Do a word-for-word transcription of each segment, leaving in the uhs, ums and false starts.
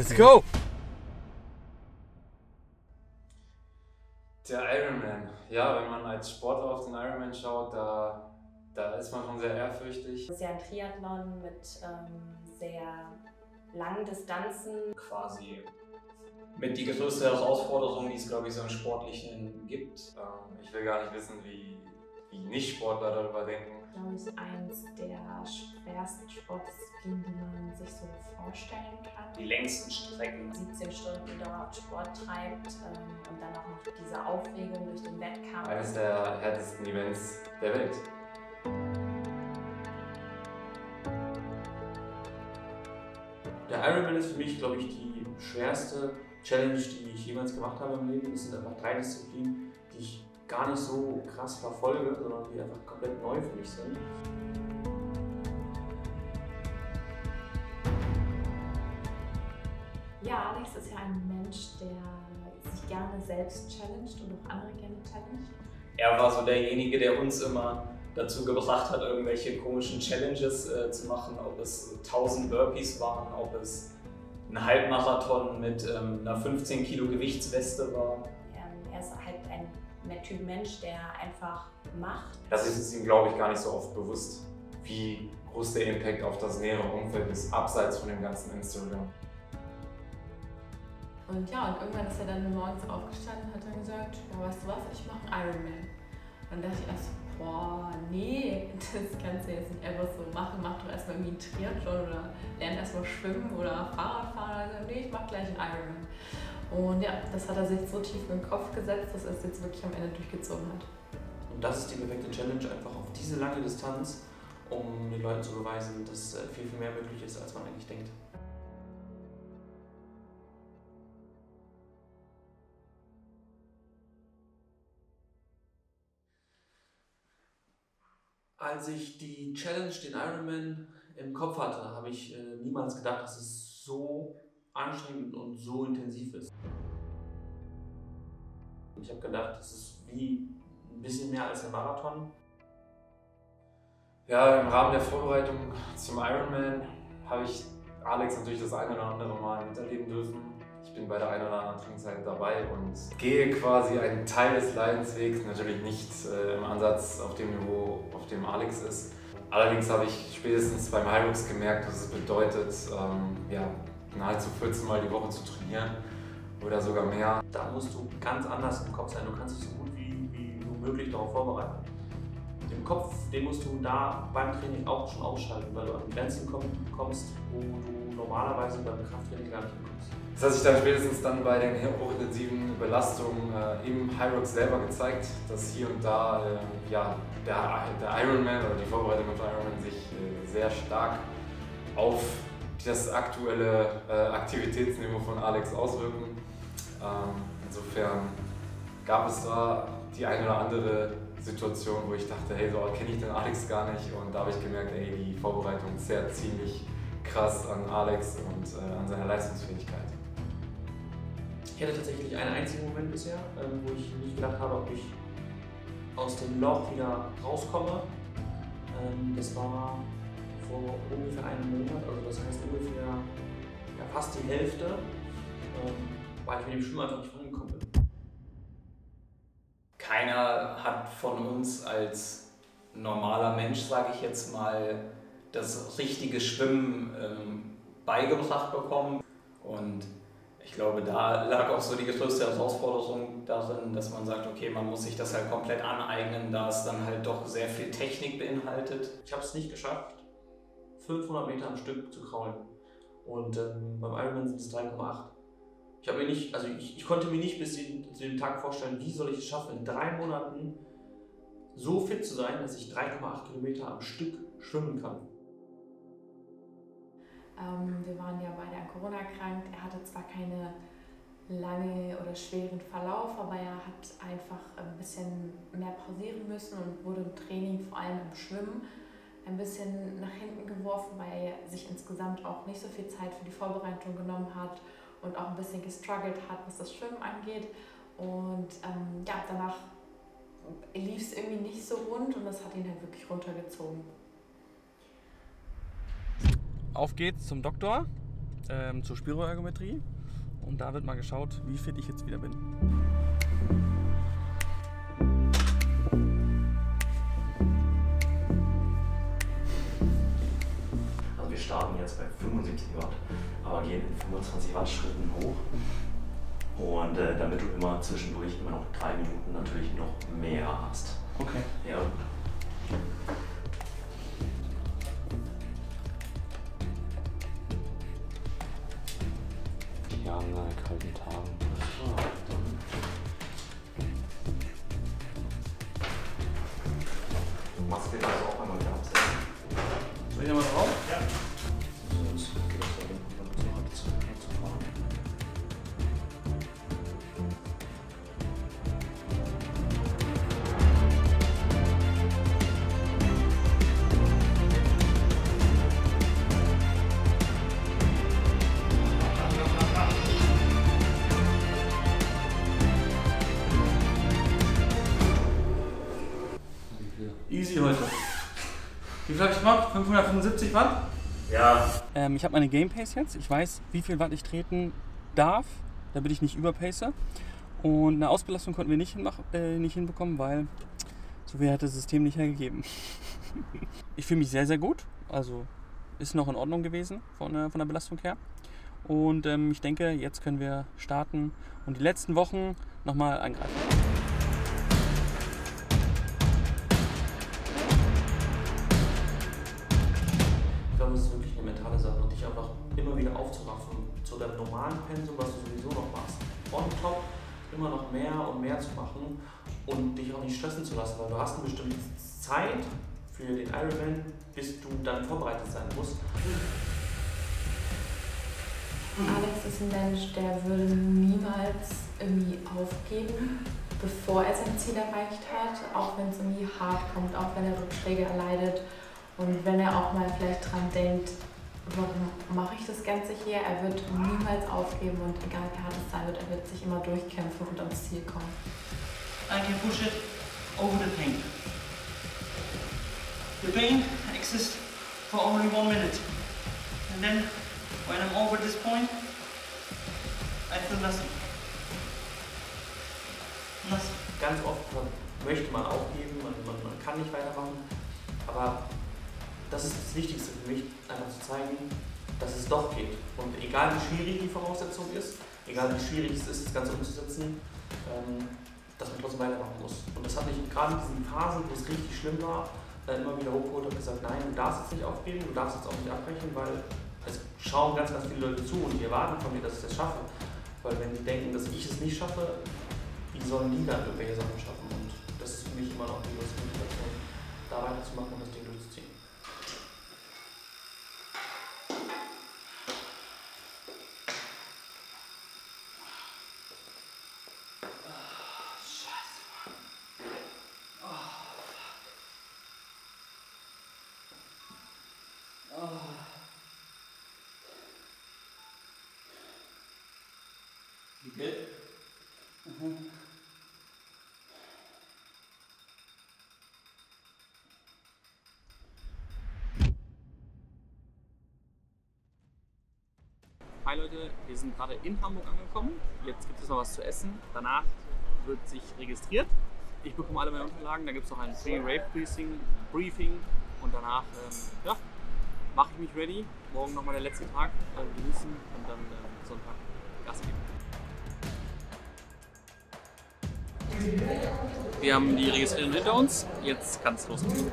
Let's go! Der Ironman. Ja, wenn man als Sportler auf den Ironman schaut, da, da ist man schon sehr ehrfürchtig. Das ist ja ein Triathlon mit ähm, sehr langen Distanzen. Quasi mit die größte Herausforderung, die es, glaube ich, so im Sportlichen gibt. Ähm, ich will gar nicht wissen, wie, wie Nicht-Sportler darüber denken. Glaube ich, eins der schwersten Sportdisziplinen, die man sich so vorstellen kann. Die längsten Strecken. siebzehn Stunden dort Sport treibt ähm, und dann auch noch diese Aufregung durch den Wettkampf. Eines der härtesten Events der Welt. Der Ironman ist für mich, glaube ich, die schwerste Challenge, die ich jemals gemacht habe im Leben. Es sind einfach drei Disziplinen, die ich gar nicht so krass verfolge, sondern die einfach komplett neu für mich sind. Ja, Alex ist ja ein Mensch, der sich gerne selbst challenged und auch andere gerne challenged. Er war so derjenige, der uns immer dazu gebracht hat, irgendwelche komischen Challenges äh, zu machen, ob es tausend Burpees waren, ob es ein Halbmarathon mit ähm, einer fünfzehn Kilo Gewichtsweste war. Ähm, er ist halt ein Typ Mensch, der einfach macht. Das ist ihm, glaube ich, gar nicht so oft bewusst, wie groß der Impact auf das nähere Umfeld ist, abseits von dem ganzen Instagram. Und ja, und irgendwann ist er dann morgens aufgestanden und hat dann gesagt, ja, weißt du was, ich mache einen Ironman. Und dann dachte ich erst, boah, nee, das kannst du jetzt nicht einfach so machen. Mach doch erstmal irgendwie einen Triathlon oder lern erstmal schwimmen oder Fahrradfahren. Also, nee, ich mach gleich einen Ironman. Und ja, das hat er sich so tief in den Kopf gesetzt, dass er es jetzt wirklich am Ende durchgezogen hat. Und das ist die perfekte Challenge, einfach auf diese lange Distanz, um den Leuten zu beweisen, dass viel, viel mehr möglich ist, als man eigentlich denkt. Als ich die Challenge, den Ironman im Kopf hatte, habe ich äh, niemals gedacht, dass es so anstrengend und so intensiv ist. Ich habe gedacht, es ist wie ein bisschen mehr als ein Marathon. Ja, im Rahmen der Vorbereitung zum Ironman habe ich Alex natürlich das eine oder andere Mal miterleben dürfen. Ich bin bei der einen oder anderen Trinkzeit dabei und gehe quasi einen Teil des Leidenswegs, natürlich nicht äh, im Ansatz auf dem Niveau, auf dem Alex ist. Allerdings habe ich spätestens beim Hyrux gemerkt, was es bedeutet, ähm, ja, nahezu vierzehn Mal die Woche zu trainieren oder sogar mehr. Da musst du ganz anders im Kopf sein, du kannst dich so gut wie, wie nur möglich darauf vorbereiten. Den Kopf, den musst du da beim Training auch schon ausschalten, weil du an Grenzen kommst, wo du normalerweise beim Krafttraining gar nicht hinkommst. Das hat sich dann spätestens dann bei den hochintensiven Belastungen äh, im Hyrux selber gezeigt, dass hier und da äh, ja, der, der Ironman oder die Vorbereitung auf den Ironman sich äh, sehr stark auf das aktuelle äh, Aktivitätsniveau von Alex auswirken. Ähm, insofern gab es da die eine oder andere Situation, wo ich dachte, hey, so kenne ich den Alex gar nicht, und da habe ich gemerkt, ey, die Vorbereitung zerrt ziemlich krass an Alex und äh, an seiner Leistungsfähigkeit. Ich hatte tatsächlich einen einzigen Moment bisher, ähm, wo ich nicht gedacht habe, ob ich aus dem Loch wieder rauskomme. Ähm, das war vor ungefähr einem Monat, also das heißt ungefähr ja, fast die Hälfte, ähm, weil ich mit dem Schwimmen einfach nicht vorangekommen bin. Keiner hat von uns als normaler Mensch, sage ich jetzt mal, das richtige Schwimmen ähm, beigebracht bekommen. Und ich glaube, da lag auch so die größte Herausforderung darin, dass man sagt, okay, man muss sich das halt komplett aneignen, da es dann halt doch sehr viel Technik beinhaltet. Ich habe es nicht geschafft, fünfhundert Meter am Stück zu kraulen. Und ähm, beim Ironman sind es drei Komma acht. Ich, habe mir nicht, also ich, ich konnte mir nicht bis zu dem Tag vorstellen, wie soll ich es schaffen, in drei Monaten so fit zu sein, dass ich drei Komma acht Kilometer am Stück schwimmen kann. Ähm, wir waren ja beide an Corona erkrankt. Er hatte zwar keine lange oder schweren Verlauf, aber er hat einfach ein bisschen mehr pausieren müssen und wurde im Training, vor allem im Schwimmen, ein bisschen nach hinten geworfen, weil er sich insgesamt auch nicht so viel Zeit für die Vorbereitung genommen hat und auch ein bisschen gestruggelt hat, was das Schwimmen angeht. Und ähm, ja, danach lief es irgendwie nicht so rund und das hat ihn halt wirklich runtergezogen. Auf geht's zum Doktor. ähm, zur Spiroergometrie und da wird mal geschaut, wie fit ich jetzt wieder bin. Also wir starten jetzt bei fünfundsiebzig Watt, aber gehen in fünfundzwanzig Watt Schritten hoch. Und äh, damit du immer zwischendurch immer noch drei Minuten natürlich noch mehr hast. Okay. Ja. Die haben eine kalten Tagen. Machst du dir das auch einmal wieder absetzen? Soll ich da mal drauf? Ja. Sonst geht das da hinten damit so hart zu fahren. Easy heute. Wie viel habe ich gemacht? fünfhundertfünfundsiebzig Watt? Ja. Ähm, ich habe meine Game Pace jetzt. Ich weiß, wie viel Watt ich treten darf, damit ich nicht überpace. Und eine Ausbelastung konnten wir nicht, hinmach, äh, nicht hinbekommen, weil so viel hat das System nicht hergegeben. Ich fühle mich sehr, sehr gut. Also ist noch in Ordnung gewesen von, äh, von der Belastung her. Und ähm, ich denke, jetzt können wir starten und die letzten Wochen nochmal angreifen. Ich glaube, es ist wirklich eine mentale Sache und dich einfach immer wieder aufzuraffen zu deinem normalen Pensum, was du sowieso noch machst. On top immer noch mehr und mehr zu machen und dich auch nicht stressen zu lassen, weil du hast eine bestimmte Zeit für den Ironman, bis du dann vorbereitet sein musst. Alex ist ein Mensch, der würde niemals irgendwie aufgeben, bevor er sein Ziel erreicht hat, auch wenn es irgendwie hart kommt, auch wenn er Rückschläge erleidet. Und wenn er auch mal vielleicht dran denkt, warum mache ich das Ganze hier, er wird niemals aufgeben und egal wie hart es sein wird, er wird sich immer durchkämpfen und ans Ziel kommen. I can push it over the pain. The pain exists for only one minute. And then, when I'm over this point, I feel nothing. Nothing. Ganz oft möchte man aufgeben, man, man, man kann nicht weitermachen, aber das ist das Wichtigste für mich, einfach zu zeigen, dass es doch geht. Und egal wie schwierig die Voraussetzung ist, egal wie schwierig es ist, das Ganze umzusetzen, ähm, dass man trotzdem weitermachen muss. Und das hat mich gerade in diesen Phasen, wo es richtig schlimm war, äh, immer wieder hochgeholt und gesagt, nein, du darfst jetzt nicht aufgeben, du darfst jetzt auch nicht abbrechen, weil es schauen ganz, ganz viele Leute zu und die erwarten von mir, dass ich das schaffe. Weil wenn die denken, dass ich es nicht schaffe, wie sollen die dann irgendwelche Sachen schaffen? Und das ist für mich immer noch die größte Motivation, da weiterzumachen und das Ding durchzuziehen. You good? Mhm. Hi Leute, wir sind gerade in Hamburg angekommen. Jetzt gibt es noch was zu essen. Danach wird sich registriert. Ich bekomme alle meine Unterlagen. Dann gibt es noch ein Pre-Race-Briefing Briefing und danach ähm, ja, mache ich mich ready. Morgen nochmal der letzte Tag äh, genießen und dann äh, Sonntag Gas geben. Wir haben die Registrierung hinter uns. Jetzt kann es losgehen.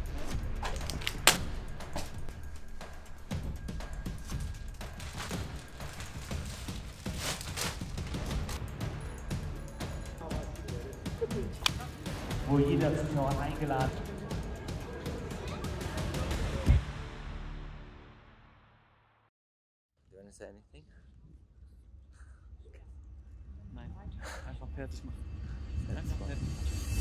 Wo jeder Zuschauer eingeladen. Do you want to say anything? Nein, einfach fertig machen. Einfach fertig machen.